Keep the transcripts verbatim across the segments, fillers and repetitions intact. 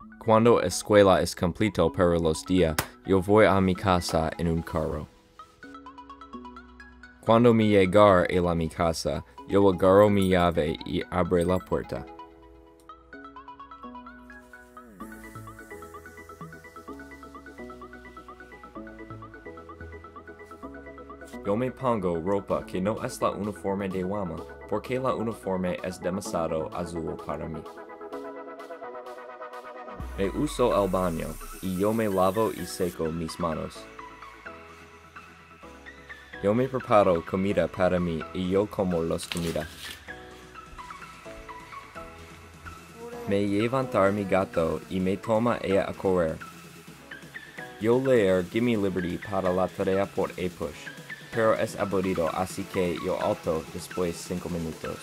Cuando escuela es completo para los días, yo voy a mi casa en un carro. Cuando me llegar a la mi casa, yo agarro mi llave y abre la puerta. Yo me pongo ropa que no es la uniforme de Wama, porque la uniforme es demasiado azul para mí. Me uso el baño, y yo me lavo y seco mis manos. Yo me preparo comida para mí y yo como las comidas. Me levantar mi gato y me toma ella a correr. Yo leer Gimme Liberty para la tarea por e-push, pero es aburrido así que yo alto después cinco minutos.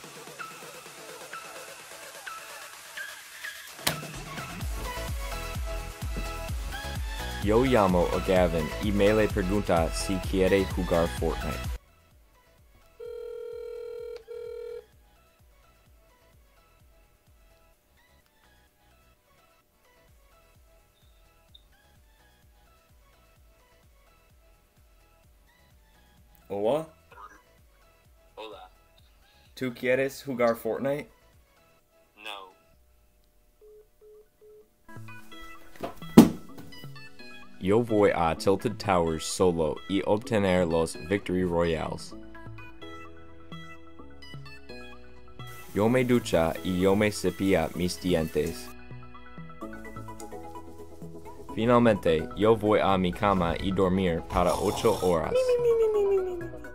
Yo llamo a Gavin y me le pregunta si quiere jugar Fortnite. Hola? Hola. ¿Tú quieres jugar Fortnite? No. Yo voy a Tilted Towers solo y obtener los Victory Royales. Yo me ducha y yo me cepilla mis dientes. Finalmente, yo voy a mi cama y dormir para ocho horas.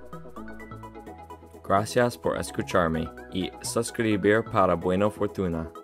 Gracias por escucharme y suscribir para buena fortuna.